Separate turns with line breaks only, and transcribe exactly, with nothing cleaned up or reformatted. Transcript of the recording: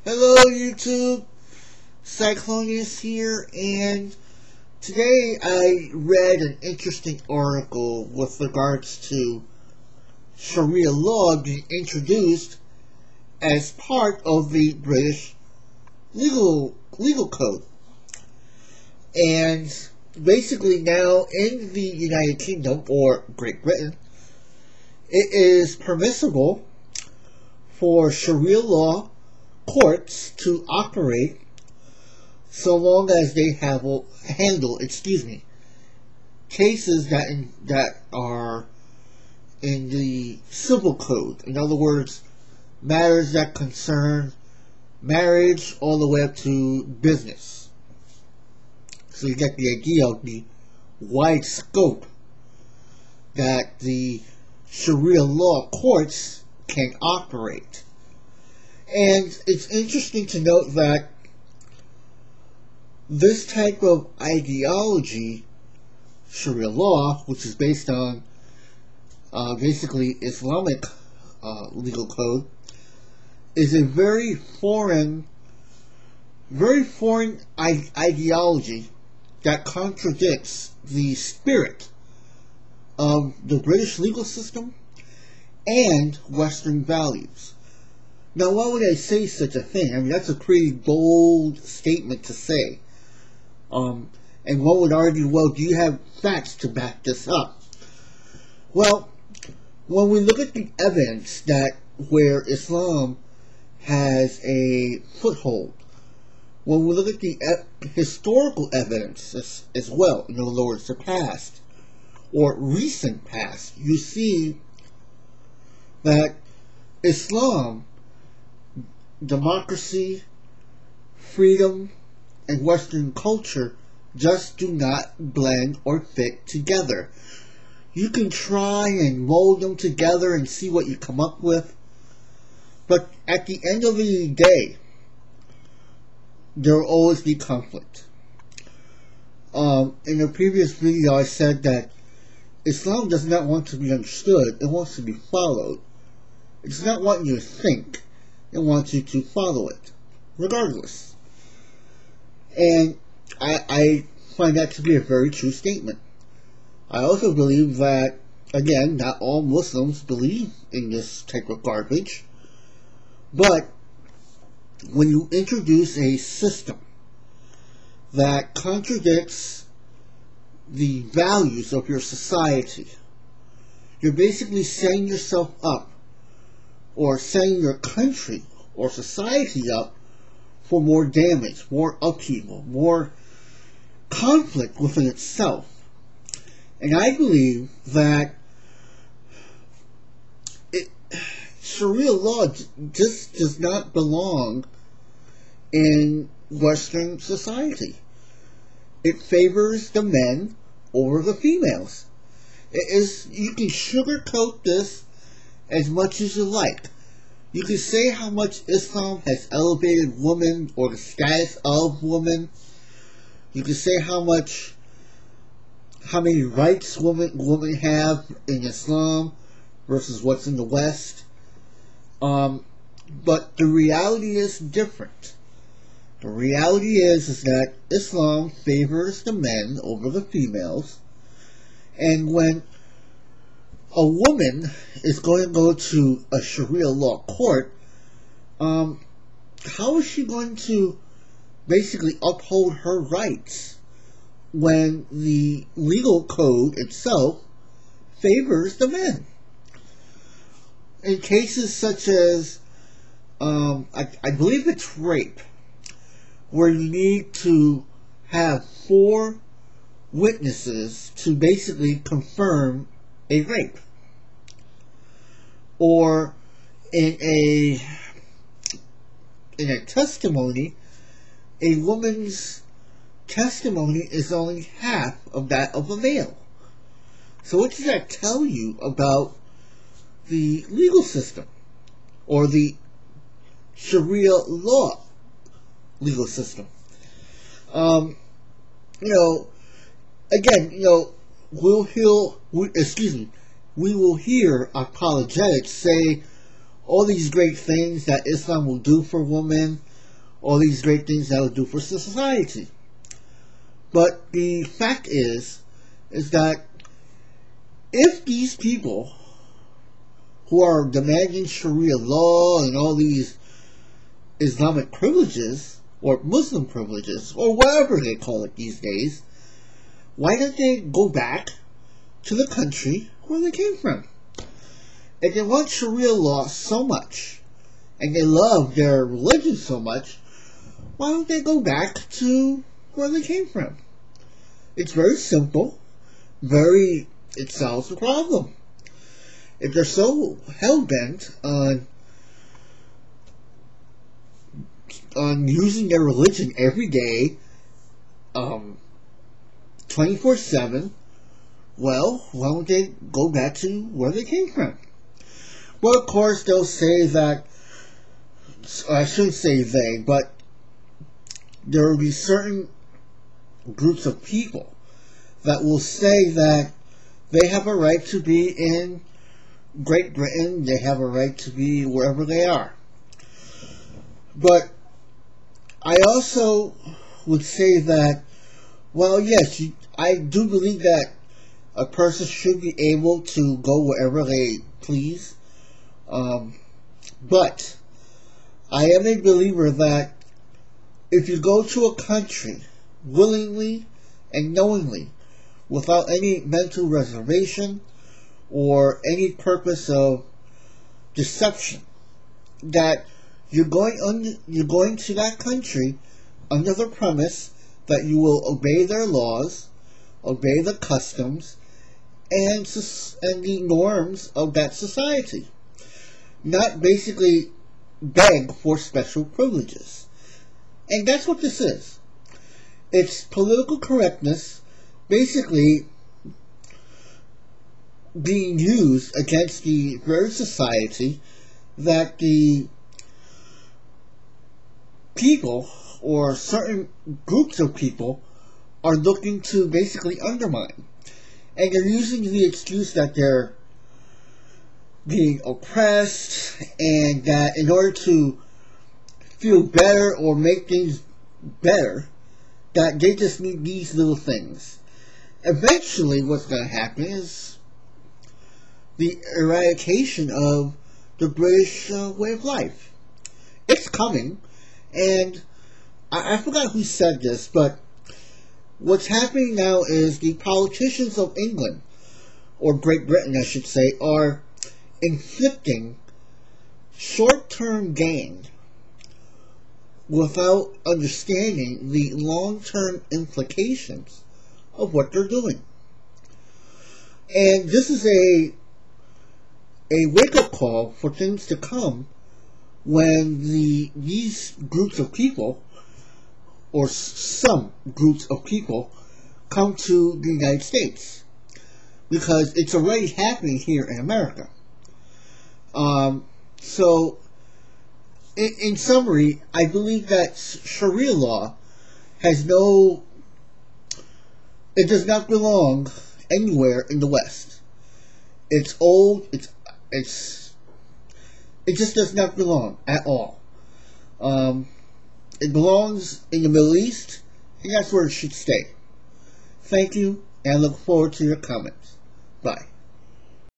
Hello YouTube, Cyclonius here, and today I read an interesting article with regards to Sharia law being introduced as part of the British legal legal code. And basically now in the United Kingdom, or Great Britain, it is permissible for Sharia law courts to operate so long as they have handle, excuse me, cases that in, that are in the civil code. In other words, matters that concern marriage all the way up to business. So you get the idea of the wide scope that the Sharia law courts can operate. And it's interesting to note that this type of ideology, Sharia law, which is based on uh, basically Islamic uh, legal code, is a very foreign, very foreign I ideology that contradicts the spirit of the British legal system and Western values. Now, why would I say such a thing? I mean, that's a pretty bold statement to say. Um, and one would argue, well, do you have facts to back this up? Well, when we look at the evidence that where Islam has a foothold, when we look at the e historical evidence as, as well, in other words, the past or recent past, you see that Islam, democracy, freedom, and Western culture just do not blend or fit together. You can try and mold them together and see what you come up with, but at the end of the day, there will always be conflict. Um, in a previous video, I said that Islam does not want to be understood, it wants to be followed. It does not want you to think, it wants you to follow it, regardless. And I, I find that to be a very true statement. I also believe that, again, not all Muslims believe in this type of garbage, but when you introduce a system that contradicts the values of your society, you're basically setting yourself up, or setting your country or society up for more damage, more upheaval, more conflict within itself. And I believe that it, Sharia law just does not belong in Western society. It favors the men over the females. It is, you can sugarcoat this as much as you like. You can say how much Islam has elevated women or the status of women. You can say how much, how many rights women women have in Islam versus what's in the West. Um, but the reality is different. The reality is is that Islam favors the men over the females, and when a woman is going to go to a Sharia law court, um, how is she going to basically uphold her rights when the legal code itself favors the men? In cases such as, um, I, I believe it's rape, where you need to have four witnesses to basically confirm a rape, or in a in a testimony, a woman's testimony is only half of that of a male. So what does that tell you about the legal system or the Sharia law legal system? Um, you know, again, you know, we'll hear, we, excuse me, we will hear apologetics say all these great things that Islam will do for women, all these great things that it'll do for society. But the fact is, is that if these people who are demanding Sharia law and all these Islamic privileges, or Muslim privileges, or whatever they call it these days, why don't they go back to the country where they came from? If they want Sharia law so much, and they love their religion so much, why don't they go back to where they came from? It's very simple. Very, it solves the problem. If they're so hell-bent on on using their religion every day, um, twenty-four seven, well, why don't they go back to where they came from? Well, of course, they'll say that, I shouldn't say they, but there will be certain groups of people that will say that they have a right to be in Great Britain, they have a right to be wherever they are. But I also would say that, well, yes, you, I do believe that a person should be able to go wherever they please. Um, but I am a believer that if you go to a country willingly and knowingly, without any mental reservation or any purpose of deception, that you're going under, you're going to that country under the premise that you will obey their laws, obey the customs, and and the norms of that society, not basically beg for special privileges. And that's what this is. It's political correctness basically being used against the very society that the people or certain groups of people are looking to basically undermine. And they're using the excuse that they're being oppressed and that in order to feel better or make things better, that they just need these little things. Eventually what's going to happen is the eradication of the British uh, way of life. It's coming, and I, I forgot who said this, but what's happening now is the politicians of England, or Great Britain I should say, are inflicting short-term gain without understanding the long-term implications of what they're doing. And this is a a wake-up call for things to come when the these groups of people, or some groups of people, come to the United States, because it's already happening here in America. Um, so, in, in summary, I believe that Sharia law has no, it does not belong anywhere in the West. It's old, it's, it's, it just does not belong at all. Um, it belongs in the Middle East, and that's where it should stay. Thank you, and I look forward to your comments. Bye.